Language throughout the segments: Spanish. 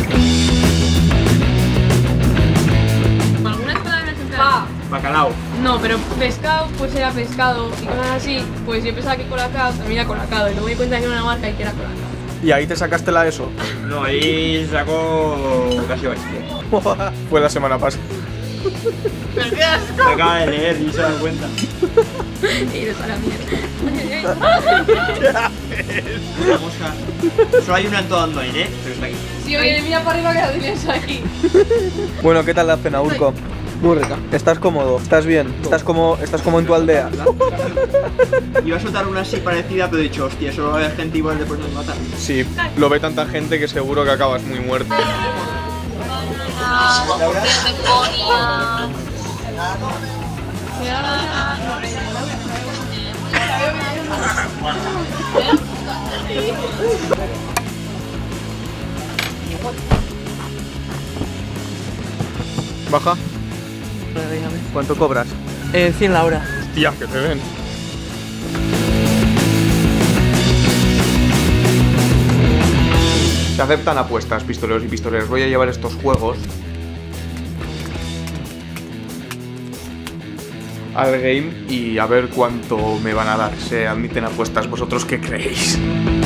Algunas palabras en plan... Bacalao. No, pero pescado pues era pescado y cosas así. Pues yo pensaba que colacao también era colacao y luego me di cuenta que era una marca y que era colacao. ¿Y ahí te sacaste la ESO? No, ahí sacó casi bachiller. Fue la semana pasada. Se acaba de leer y se da cuenta. Y iros a la mierda. Una mosca. Solo hay una en todo Andoain, pero está aquí. Si oye, mira para arriba que la tienes aquí. Bueno, ¿qué tal la cena, Urco? Muy rica. ¿Estás cómodo? ¿Estás bien? ¿Estás como en tu aldea? Iba a soltar una así parecida, pero he dicho, hostia, solo va a haber gente igual después de matar. Sí, lo ve tanta gente que seguro que acabas muy muerto. Baja. ¿Cuánto cobras? 100 la hora. Hostia, que te ven. Se aceptan apuestas, pistoleros y pistoleras. Voy a llevar estos juegos al game y a ver cuánto me van a dar. Se admiten apuestas. ¿Vosotros qué creéis?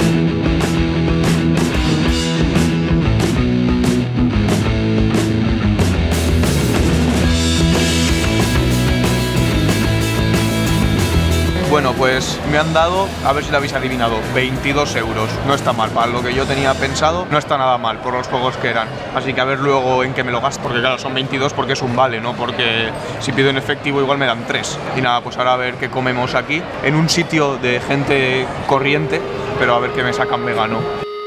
Bueno, pues me han dado, a ver si lo habéis adivinado, 22 euros. No está mal, para lo que yo tenía pensado, no está nada mal por los juegos que eran. Así que a ver luego en qué me lo gasto, porque claro, son 22 porque es un vale, ¿no? Porque si pido en efectivo igual me dan 3. Y nada, pues ahora a ver qué comemos aquí, en un sitio de gente corriente, pero a ver qué me sacan vegano.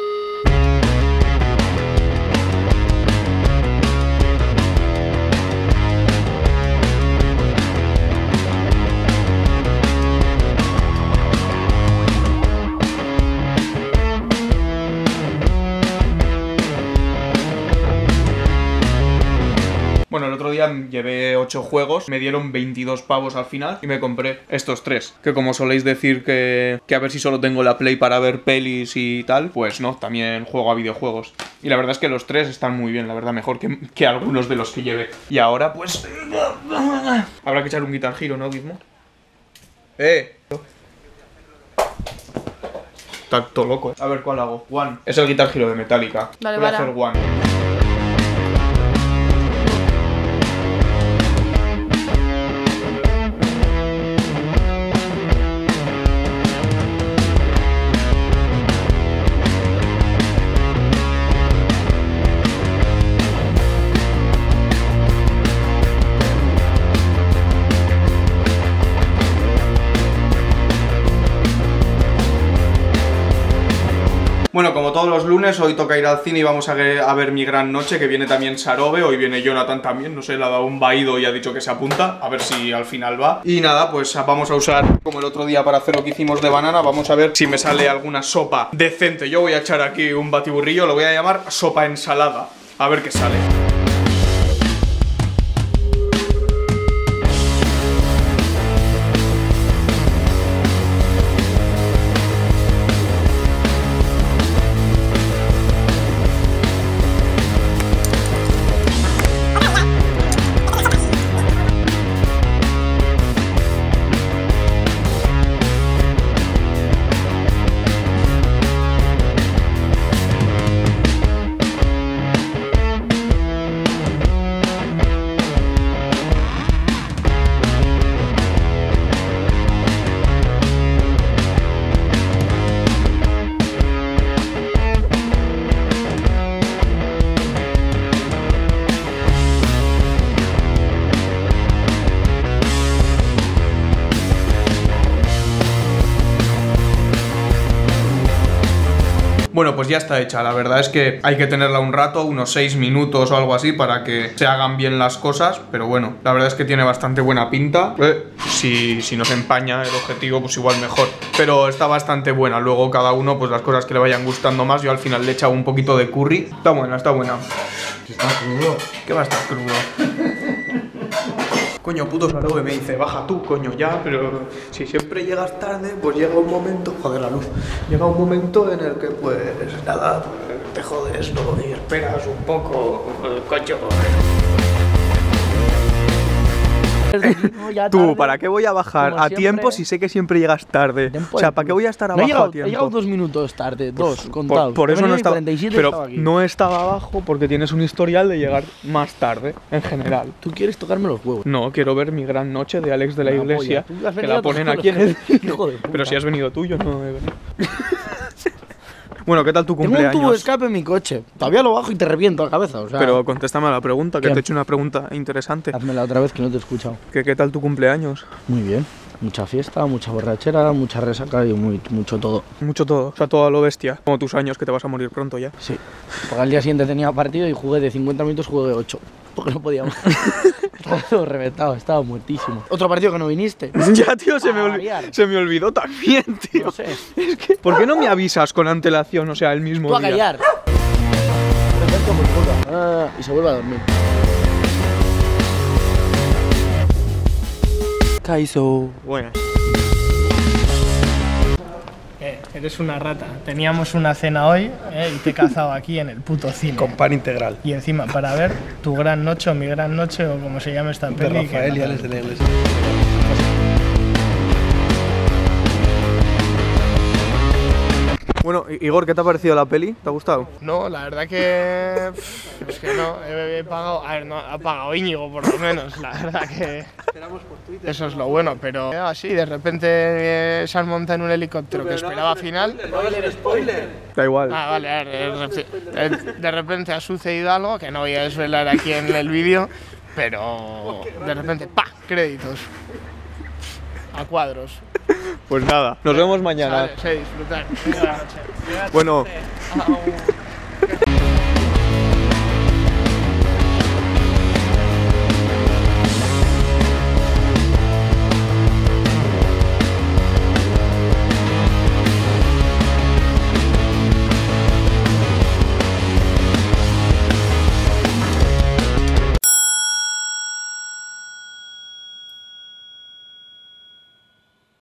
Bueno, el otro día llevé 8 juegos, me dieron 22 pavos al final y me compré estos 3. Que como soléis decir que a ver si solo tengo la Play para ver pelis y tal, pues no, también juego a videojuegos. Y la verdad es que los 3 están muy bien, la verdad, mejor que algunos de los que llevé. Y ahora, pues... habrá que echar un Guitar Hero, ¿no, Gizmo? Está todo loco. A ver, ¿cuál hago? One. Es el Guitar Hero de Metallica. Vale, voy a vale. hacer One. Bueno, como todos los lunes, hoy toca ir al cine y vamos a ver Mi Gran Noche, que viene también Sarobe, hoy viene Jonathan también, no sé, le ha dado un vaído y ha dicho que se apunta, a ver si al final va. Y nada, pues vamos a usar, como el otro día para hacer lo que hicimos de banana, vamos a ver si me sale alguna sopa decente. Yo voy a echar aquí un batiburrillo, lo voy a llamar sopa ensalada, a ver qué sale. Bueno, pues ya está hecha, la verdad es que hay que tenerla un rato, unos 6 minutos o algo así para que se hagan bien las cosas, pero bueno, la verdad es que tiene bastante buena pinta. Si nos empaña el objetivo, pues igual mejor, pero está bastante buena. Luego cada uno, pues las cosas que le vayan gustando más. Yo al final le he echado un poquito de curry. Está buena, está buena. Está crudo. ¿Qué va a estar crudo? Coño, puto Sarobe me dice, baja tú, coño, ya, pero si siempre llegas tarde, pues llega un momento, joder la luz, llega un momento en el que pues nada, te jodes, ¿no? Y esperas un poco, coño. Tú, ¿para qué voy a bajar a tiempo si sé que siempre llegas tarde? O sea, ¿para qué voy a estar abajo a tiempo? He llegado 2 minutos tarde, 2 contados. Por eso no estaba, 47 pero estaba aquí. no estaba abajo porque tienes un historial de llegar más tarde, en general. Tú quieres tocarme los huevos. No, quiero ver Mi Gran Noche de Alex de la Una Iglesia, polla. Tú has que venido la ponen a aquí en el... Hijo de puta. Pero si has venido tú, yo no he venido. Bueno, ¿qué tal tu Tengo un tubo de cumpleaños? escape en mi coche. Todavía lo bajo y te reviento la cabeza, o sea... Pero contéstame a la pregunta, que ¿Qué? te he hecho una pregunta interesante. Házmela otra vez que no te he escuchado. ¿Qué tal tu cumpleaños? Muy bien. Mucha fiesta, mucha borrachera, mucha resaca y mucho todo. Mucho todo, o sea, todo a lo bestia. Como tus años, que te vas a morir pronto ya. Sí. Porque al día siguiente tenía partido y jugué de 50 minutos, jugué 8. Porque no podía más. Estaba todo reventado, estaba muertísimo. Otro partido que no viniste. Ya, tío, se variar. me olvidó también, tío. No sé. Es que, ¿por qué no me avisas con antelación, o sea, el mismo Tú a día? callar. Y se vuelve a dormir. Kaizo. Buenas. Eres una rata. Teníamos una cena hoy y te he cazado aquí en el puto cine. Con pan integral. Y encima para ver Tu Gran Noche o Mi Gran Noche o como se llama esta De peli. Rafael y Alex de la Iglesia. Bueno, Igor, ¿qué te ha parecido la peli? ¿Te ha gustado? No, la verdad que... es que no, he pagado... A ver, no, ha pagado Íñigo por lo menos, la verdad que... Eso es lo bueno, pero así de repente se han montado en un helicóptero que esperaba final... Da igual. Ah, vale, a ver, de repente ha sucedido algo que no voy a desvelar aquí en el vídeo, pero de repente, ¡pa! Créditos. A cuadros. Pues nada, nos vemos mañana. Vale, sí, disfrutar. Buenas noches. Bueno, Au.